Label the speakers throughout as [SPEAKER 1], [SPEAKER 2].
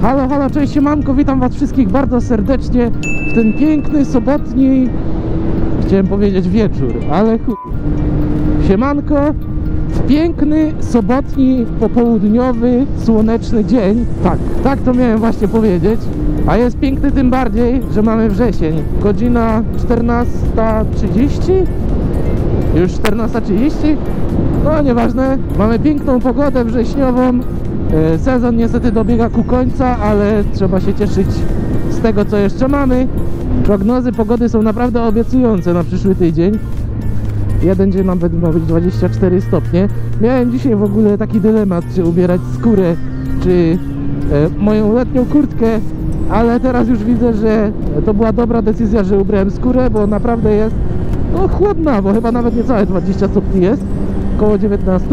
[SPEAKER 1] Halo, halo, cześć, siemanko, witam was wszystkich bardzo serdecznie w ten piękny, sobotni, chciałem powiedzieć wieczór, ale siemanko, w piękny, sobotni, popołudniowy, słoneczny dzień, tak to miałem właśnie powiedzieć, a jest piękny tym bardziej, że mamy wrzesień, godzina 14:30, już 14:30, no nieważne, mamy piękną pogodę wrześniową. Sezon niestety dobiega ku końca, ale trzeba się cieszyć z tego, co jeszcze mamy. Prognozy pogody są naprawdę obiecujące na przyszły tydzień. Jeden dzień nawet ma być 24 stopnie. Miałem dzisiaj w ogóle taki dylemat, czy ubierać skórę, czy moją letnią kurtkę, ale teraz już widzę, że to była dobra decyzja, że ubrałem skórę, bo naprawdę jest chłodna, bo chyba nawet niecałe 20 stopni jest, około 19.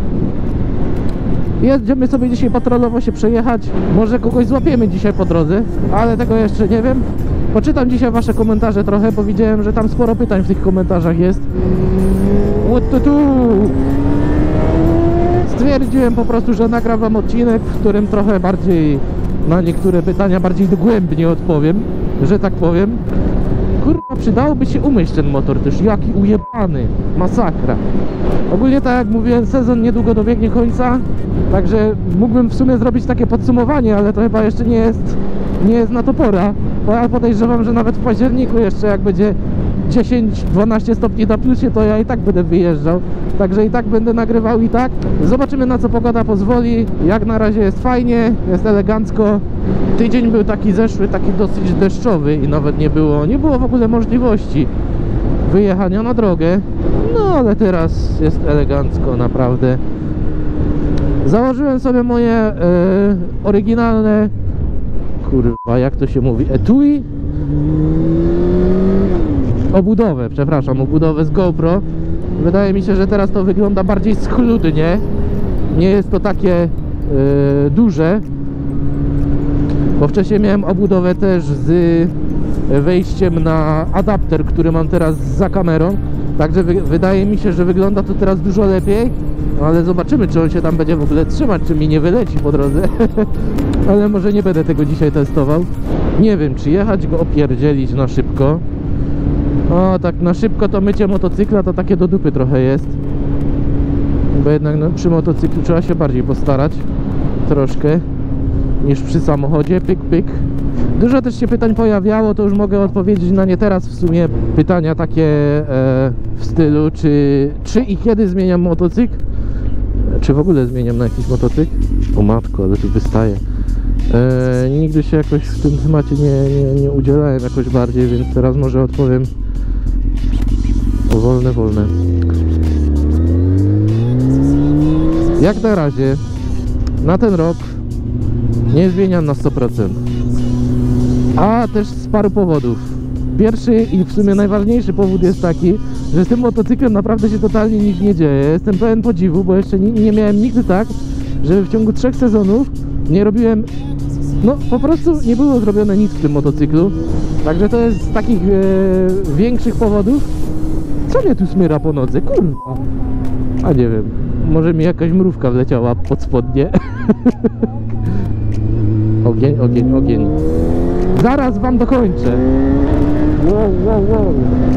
[SPEAKER 1] Jedziemy sobie dzisiaj patrolowo się przejechać. Może kogoś złapiemy dzisiaj po drodze, ale tego jeszcze nie wiem. Poczytam dzisiaj wasze komentarze trochę, bo widziałem, że tam sporo pytań w tych komentarzach jest. Stwierdziłem po prostu, że nagram odcinek, w którym trochę bardziej na niektóre pytania bardziej dogłębnie odpowiem, że tak powiem. Kurwa, przydałoby się umyć ten motor też, jaki ujebany, masakra. Ogólnie tak jak mówiłem, sezon niedługo dobiegnie końca, także mógłbym w sumie zrobić takie podsumowanie, ale to chyba jeszcze nie jest na to pora, bo ja podejrzewam, że nawet w październiku jeszcze jak będzie 10-12 stopni na plusie, to ja i tak będę wyjeżdżał, także i tak będę nagrywał i tak. Zobaczymy, na co pogoda pozwoli. Jak na razie jest fajnie, jest elegancko. Tydzień był taki zeszły, taki dosyć deszczowy i nawet nie było w ogóle możliwości wyjechania na drogę, no ale teraz jest elegancko, naprawdę. Założyłem sobie moje oryginalne, kurwa, jak to się mówi, etui? Obudowę z GoPro. Wydaje mi się, że teraz to wygląda bardziej schludnie. Nie jest to takie duże, bo wcześniej miałem obudowę też z wejściem na adapter, który mam teraz za kamerą. Także wydaje mi się, że wygląda to teraz dużo lepiej. No ale zobaczymy, czy on się tam będzie w ogóle trzymać, czy mi nie wyleci po drodze. Ale może nie będę tego dzisiaj testował. Nie wiem, czy jechać go opierdzielić na szybko. O, tak na szybko to mycie motocykla to takie do dupy trochę jest. Bo jednak przy motocyklu trzeba się bardziej postarać troszkę niż przy samochodzie, pyk. Dużo też się pytań pojawiało, to już mogę odpowiedzieć na nie teraz w sumie. Pytania takie w stylu, czy i kiedy zmieniam motocykl, czy w ogóle zmieniam na jakiś motocykl. O matko, ale tu wystaje. Nigdy się jakoś w tym temacie nie udzielałem jakoś bardziej, więc teraz może odpowiem wolne. Jak na razie na ten rok nie zmieniam na 100%. A też z paru powodów. Pierwszy i w sumie najważniejszy powód jest taki, że z tym motocyklem naprawdę się totalnie nic nie dzieje. Jestem pełen podziwu, bo jeszcze nie miałem nigdy tak, że w ciągu 3 sezonów nie robiłem, no po prostu nie było zrobione nic w tym motocyklu. Także to jest z takich większych powodów. Co mnie tu smyra po nodze? Kurwa. A nie wiem, może mi jakaś mrówka wleciała pod spodnie. Ogień. Zaraz wam dokończę. Wow.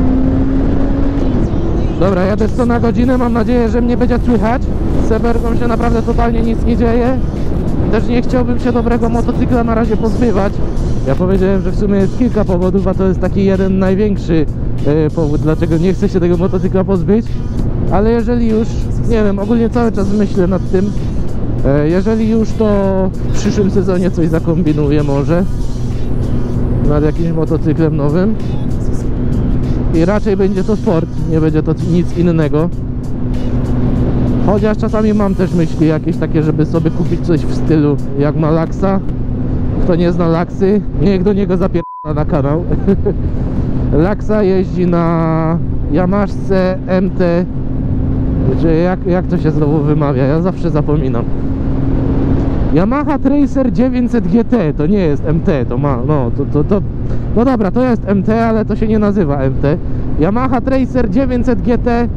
[SPEAKER 1] Dobra, jadę 100 na godzinę, mam nadzieję, że mnie będzie słychać. Z Seberką się naprawdę totalnie nic nie dzieje. Też nie chciałbym się dobrego motocykla na razie pozbywać. Ja powiedziałem, że w sumie jest kilka powodów, a to jest taki jeden największy powód, dlaczego nie chcę się tego motocykla pozbyć. Ale jeżeli już, nie wiem, ogólnie cały czas myślę nad tym. Jeżeli już, to w przyszłym sezonie coś zakombinuję może nad jakimś motocyklem nowym i raczej będzie to sport, nie będzie to nic innego. Chociaż czasami mam też myśli jakieś takie, żeby sobie kupić coś w stylu jak ma Laksa. Kto nie zna Laksy, niech do niego zapierdala na kanał. Laksa jeździ na Yamaszce MT, czy jak to się znowu wymawia, ja zawsze zapominam. Yamaha Tracer 900 GT, to nie jest MT, to ma, no dobra, to jest MT, ale to się nie nazywa MT. Yamaha Tracer 900 GT,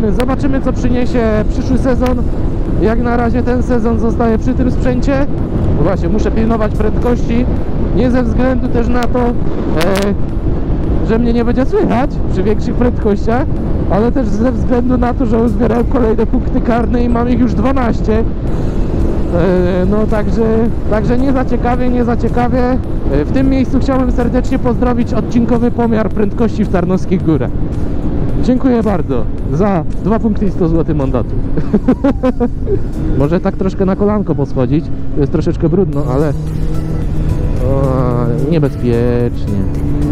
[SPEAKER 1] zobaczymy co przyniesie przyszły sezon. Jak na razie ten sezon zostaje przy tym sprzęcie, właśnie, muszę pilnować prędkości, nie ze względu też na to, że mnie nie będzie słychać przy większych prędkościach, ale też ze względu na to, że uzbierałem kolejne punkty karne i mam ich już 12. No także nie za ciekawie, nie za ciekawie. W tym miejscu chciałbym serdecznie pozdrowić odcinkowy pomiar prędkości w Tarnowskich Górach. Dziękuję bardzo za 2 punkty i 100 zł mandatu. Może tak troszkę na kolanko poschodzić, jest troszeczkę brudno, ale niebezpiecznie.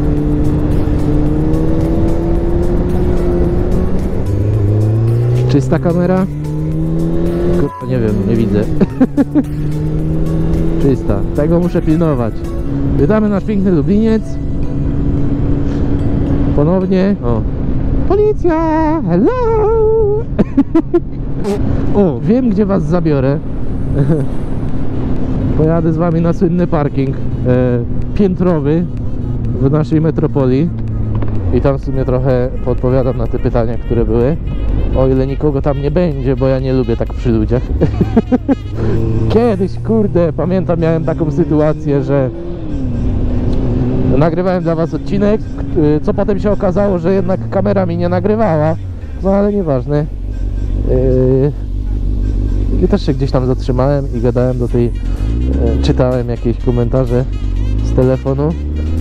[SPEAKER 1] Czysta kamera? Kurwa, nie wiem, nie widzę. Czysta, tego muszę pilnować. Wydamy nasz piękny Lubliniec. Ponownie. O, policja! Hello! O, wiem, gdzie was zabiorę. Pojadę z wami na słynny parking piętrowy w naszej metropolii. I tam w sumie trochę podpowiadam na te pytania, które były. O ile nikogo tam nie będzie, bo ja nie lubię tak przy ludziach. Kiedyś, kurde, pamiętam, miałem taką sytuację, że nagrywałem dla was odcinek, co potem się okazało, że jednak kamera mi nie nagrywała. No ale nieważne. I też się gdzieś tam zatrzymałem i gadałem do tej... czytałem jakieś komentarze z telefonu.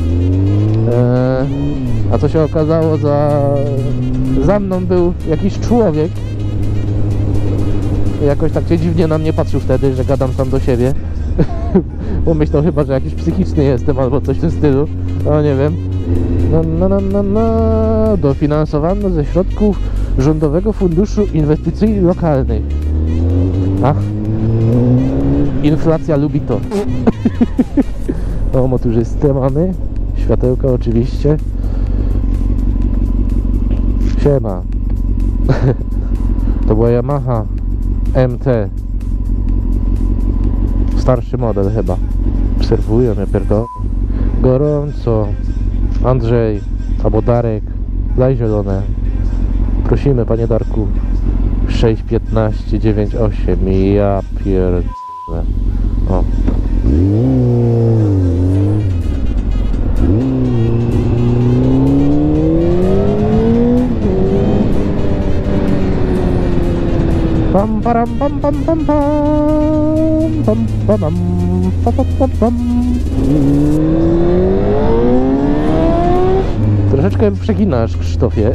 [SPEAKER 1] A co się okazało, za mną był jakiś człowiek. Jakoś tak się dziwnie na mnie patrzył wtedy, że gadam sam do siebie. Bo myślał chyba, że jakiś psychiczny jestem albo coś w tym stylu. No nie wiem. Dofinansowano ze środków Rządowego Funduszu Inwestycji Lokalnych. Ach, inflacja lubi to. O, motorzystę mamy. Światełka oczywiście. Siema. To była Yamaha MT. Starszy model chyba. Obserwują mnie pierdolę. Gorąco. Andrzej albo Darek, daj zielone. Prosimy, panie Darku. 61598. Ja pierdolę. O. Pam param pam pam pam pam pam pam pam pam pam pam. Troszeczkę przeginasz, Krzysztofie.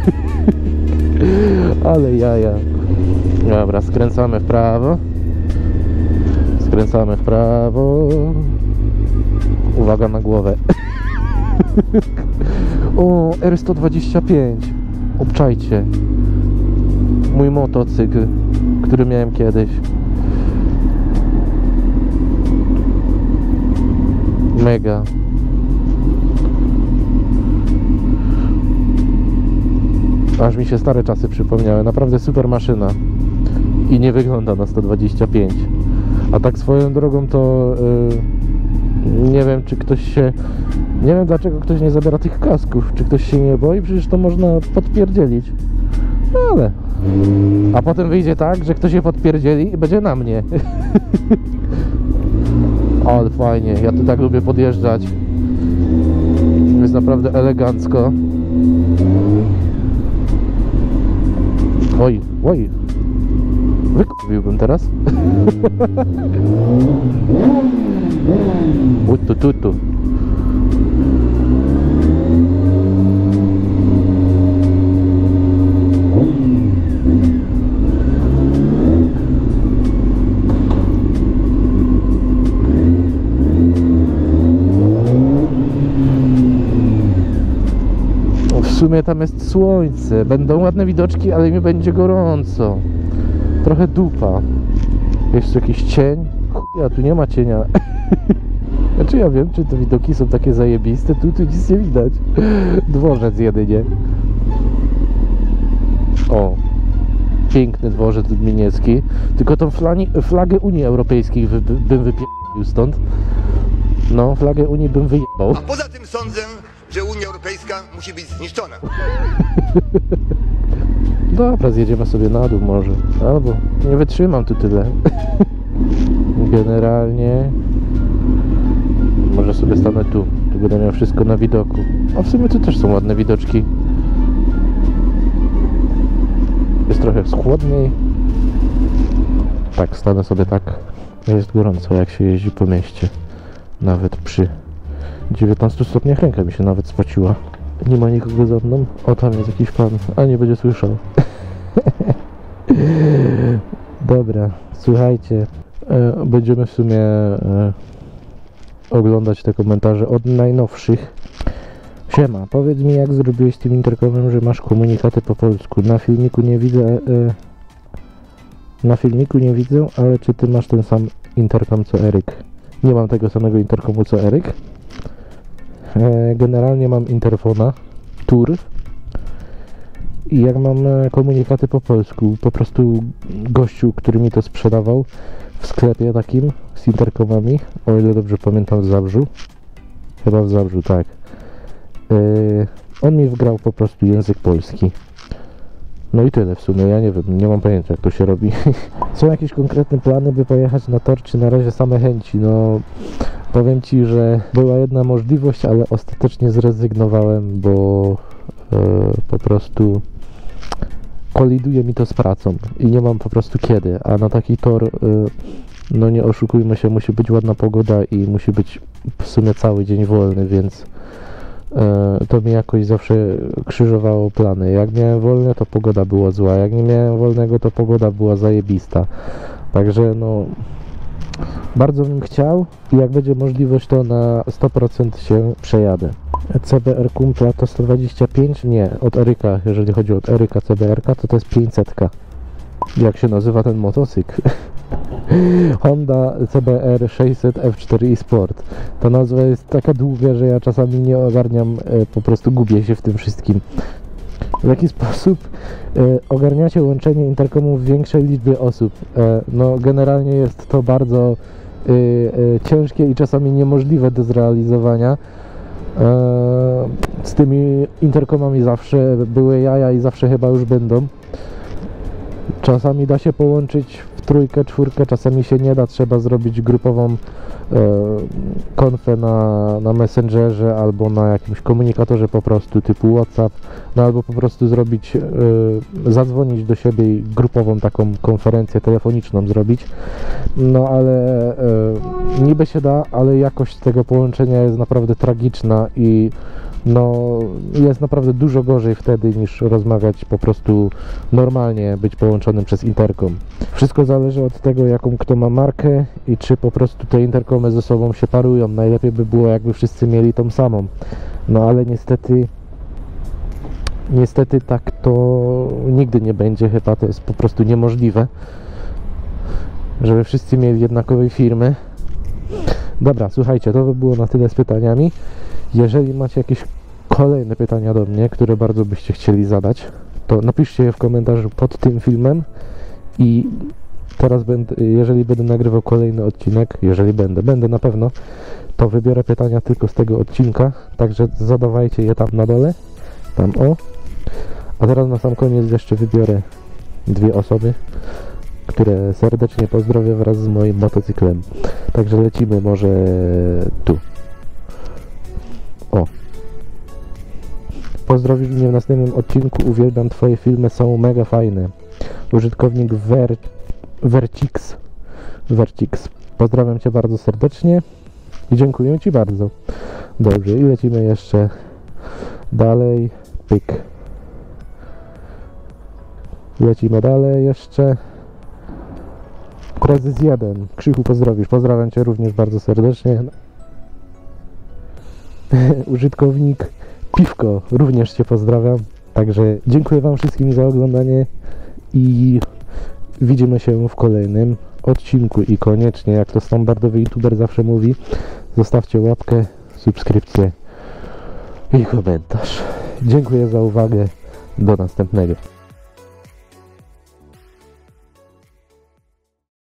[SPEAKER 1] Ale jaja. Dobra, skręcamy w prawo. Skręcamy w prawo. Uwaga na głowę. O, R125. Obczajcie. Mój motocykl, który miałem kiedyś. Mega. Aż mi się stare czasy przypomniały. Naprawdę super maszyna. I nie wygląda na 125. A tak swoją drogą to nie wiem, czy ktoś się... Nie wiem, dlaczego ktoś nie zabiera tych kasków. Czy ktoś się nie boi? Przecież to można podpierdzielić. No ale... A potem wyjdzie tak, że ktoś się podpierdzieli i będzie na mnie. Ale fajnie, ja tu tak lubię podjeżdżać. Jest naprawdę elegancko. Oj, oj. Wykupiłbym teraz. Tu. W sumie tam jest słońce, będą ładne widoczki, ale mi będzie gorąco. Trochę dupa. Jeszcze jakiś cień? Chuja, tu nie ma cienia. Znaczy ja wiem, czy te widoki są takie zajebiste, tu nic nie widać. Dworzec jedynie. O, piękny dworzec lubliniecki. Tylko tą flagę Unii Europejskiej bym wypierdolił stąd. No, flagę Unii bym wyjebał.
[SPEAKER 2] A poza tym sądzę, że Unia Europejska musi być zniszczona.
[SPEAKER 1] Dobra, zjedziemy sobie na dół może. Albo nie wytrzymam tu tyle. Generalnie sobie stanę tu będę miał wszystko na widoku. A w sumie tu też są ładne widoczki. Jest trochę chłodniej. Tak, stanę sobie tak. Jest gorąco, jak się jeździ po mieście. Nawet przy 19 stopniach ręka mi się nawet spociła. Nie ma nikogo za mną. O, tam jest jakiś pan, a nie będzie słyszał. Dobra, słuchajcie. Będziemy w sumie oglądać te komentarze od najnowszych. Siema, powiedz mi, jak zrobiłeś z tym interkomem, że masz komunikaty po polsku. Na filmiku nie widzę, ale czy ty masz ten sam interkom co Eryk? Nie mam tego samego interkomu co Eryk. Generalnie mam interfona Tur i jak mam komunikaty po polsku, po prostu gościu, który mi to sprzedawał w sklepie takim z interkomami, o ile dobrze pamiętam, w Zabrzu, chyba w Zabrzu, tak. On mi wgrał po prostu język polski. No i tyle w sumie, ja nie wiem, nie mam pojęcia, jak to się robi. Są jakieś konkretne plany, by pojechać na tor, czy na razie same chęci? No, powiem Ci, że była jedna możliwość, ale ostatecznie zrezygnowałem, bo po prostu koliduje mi to z pracą i nie mam po prostu kiedy, a na taki tor, no nie oszukujmy się, musi być ładna pogoda i musi być w sumie cały dzień wolny, więc to mi jakoś zawsze krzyżowało plany. Jak miałem wolne, to pogoda była zła, jak nie miałem wolnego, to pogoda była zajebista. Także no, bardzo bym chciał i jak będzie możliwość, to na 100% się przejadę. CBR kumpla to 125? Nie, od Eryka, jeżeli chodzi o Eryka CBR-ka, to jest 500. Jak się nazywa ten motocykl? Honda CBR 600 F4 Sport. Ta nazwa jest taka długa, że ja czasami nie ogarniam, po prostu gubię się w tym wszystkim. W jaki sposób ogarniacie łączenie interkomów większej liczby osób? No generalnie jest to bardzo ciężkie i czasami niemożliwe do zrealizowania. Z tymi interkomami zawsze były jaja i zawsze chyba już będą. Czasami da się połączyć w trójkę, czwórkę, czasami się nie da, trzeba zrobić grupową konfę na Messengerze albo na jakimś komunikatorze po prostu typu WhatsApp, no albo po prostu zrobić, zadzwonić do siebie i grupową taką konferencję telefoniczną zrobić. No ale niby się da, ale jakość tego połączenia jest naprawdę tragiczna i no jest naprawdę dużo gorzej wtedy niż rozmawiać po prostu normalnie, być połączonym przez interkom. Wszystko zależy od tego, jaką kto ma markę i czy po prostu te interkomy ze sobą się parują. Najlepiej by było, jakby wszyscy mieli tą samą. No ale niestety tak to nigdy nie będzie, chyba to jest po prostu niemożliwe, żeby wszyscy mieli jednakowej firmy. Dobra, słuchajcie, to by było na tyle z pytaniami. Jeżeli macie jakieś kolejne pytania do mnie, które bardzo byście chcieli zadać, to napiszcie je w komentarzu pod tym filmem i teraz jeżeli będę nagrywał kolejny odcinek, jeżeli będę na pewno, to wybiorę pytania tylko z tego odcinka, także zadawajcie je tam na dole, tam o. A teraz na sam koniec jeszcze wybiorę 2 osoby, które serdecznie pozdrowię wraz z moim motocyklem. Także lecimy może tu. O. Pozdrowisz mnie w następnym odcinku. Uwielbiam Twoje filmy, są mega fajne. Użytkownik Vertix. Pozdrawiam Cię bardzo serdecznie i dziękuję Ci bardzo. Dobrze, i lecimy jeszcze dalej. Pyk. Lecimy dalej jeszcze. Prezes 1. Krzychu, pozdrowisz. Pozdrawiam Cię również bardzo serdecznie. Użytkownik Piwko, również Cię pozdrawiam. Także dziękuję Wam wszystkim za oglądanie i widzimy się w kolejnym odcinku. I koniecznie, jak to standardowy youtuber zawsze mówi, zostawcie łapkę, subskrypcję i komentarz. Dziękuję za uwagę. Do następnego.